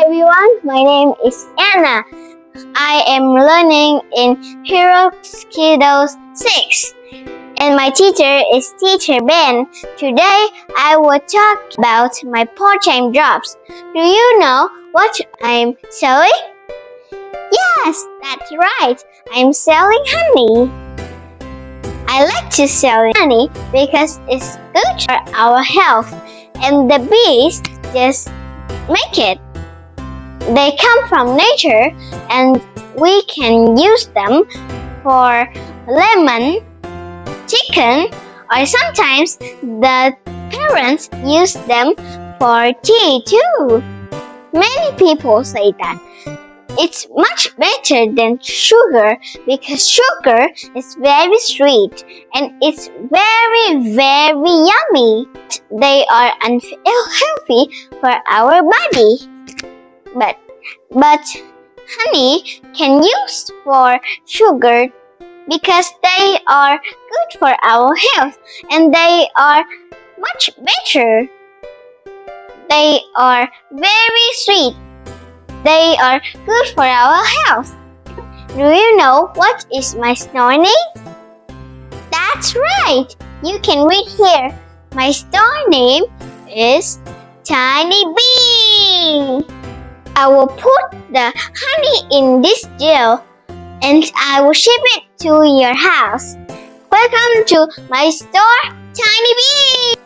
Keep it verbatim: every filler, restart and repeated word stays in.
everyone, my name is Anna. I am learning in Hero Kiddos six and my teacher is Teacher Ben. Today I will talk about my part-time jobs. Do you know what I'm selling? Yes, that's right. I'm selling honey. I like to sell honey because it's good for our health and the bees just make it. They come from nature and we can use them for lemon, chicken, or sometimes the parents use them for tea too. Many people say that it's much better than sugar because sugar is very sweet and it's very very yummy. They are unhealthy for our body. But, but honey can use for sugar because they are good for our health and they are much better. They are very sweet. They are good for our health. Do you know what is my store name? That's right. You can read here. My store name is Tiny Bee. I will put the honey in this jar and I will ship it to your house. Welcome to my store, Tiny Bee!